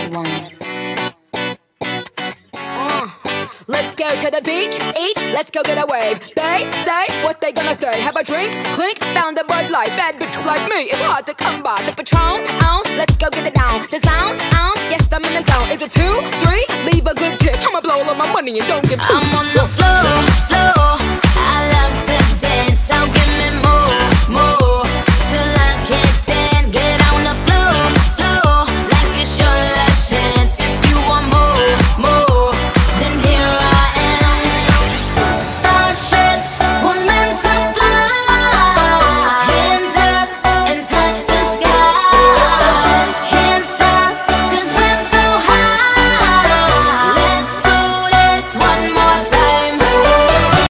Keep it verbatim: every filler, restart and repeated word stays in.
bad one. Uh, let's go to the beach, each, let's go get a wave. They say what they gonna say. Have a drink, clink, found a Bud Light. Bad bitch like me, it's hard to come by. The Patron, on, let's go get it down. The sound, on, yes I'm in the zone. Is it two, three? Leave a good tip. I'ma blow all of my money and don't give two. I'm on the floor, floor.